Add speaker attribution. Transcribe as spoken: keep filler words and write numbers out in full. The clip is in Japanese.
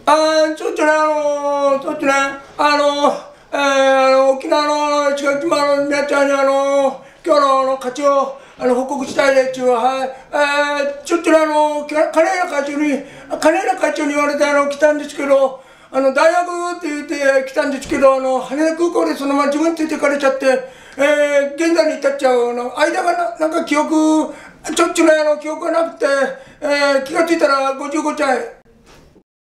Speaker 1: あー、ちょっとね、あのー、ちょっとね、あのー、えー、あの、沖縄の石垣島の皆ちゃんに、あのー、今日のあの勝ちを、あの、報告したいですよ。はい。えー、ちょっとね、あのー、金浦会長に、金浦会長に言われて、あの、来たんですけど、あの、大学って言って来たんですけど、あの、羽田空港でそのまま自分についてかれちゃって、えー、現在に至っちゃう、あの、間がな、なんか記憶、ちょっとね、あの、記憶がなくて、えー、気がついたらごじゅうごさい。